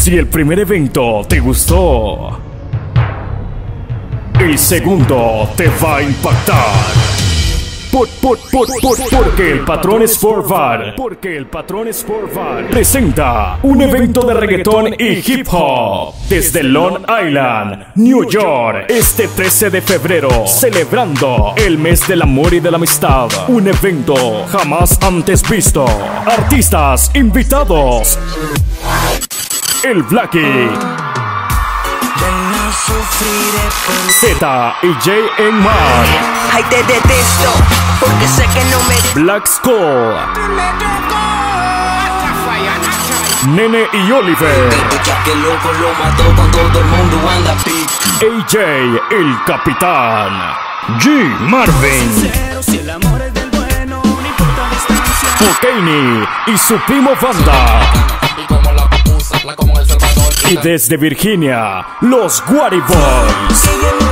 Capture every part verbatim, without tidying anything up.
Si el primer evento te gustó, el segundo te va a impactar. Por, por, por, por, porque el patrón Sportbar, porque el patrón Sportbar presenta un evento de reggaetón y hip hop desde Long Island, New York, este trece de febrero, celebrando el mes del amor y de la amistad. Un evento jamás antes visto. Artistas invitados: el Blackie, Z y J en Mar. Ay, te detesto, porque sé que no me... Black Skull, Nene y Oliver, A J el Capitán, G Marvin, Cocaine y su primo Banda. Y desde Virginia, los Guari Boys.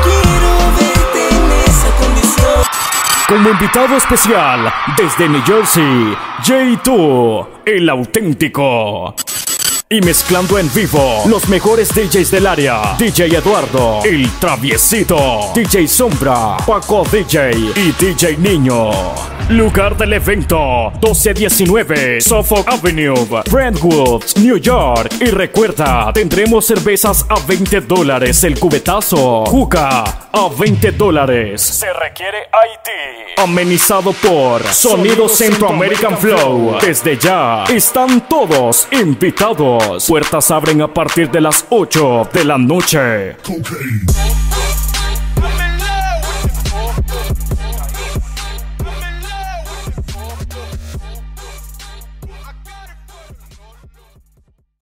Como invitado especial, desde New Jersey, J dos, el auténtico. Y mezclando en vivo los mejores D Js del área: D J Eduardo, el traviesito, D J Sombra, Paco D J y D J Niño. Lugar del evento: doce diecinueve Suffolk Avenue, Brentwood, New York. Y recuerda, tendremos cervezas a veinte dólares el cubetazo, juca a veinte dólares. Se requiere I D. Amenizado por Sonido Centro American Flow. Desde ya están todos invitados. Puertas abren a partir de las ocho de la noche. Cocaine.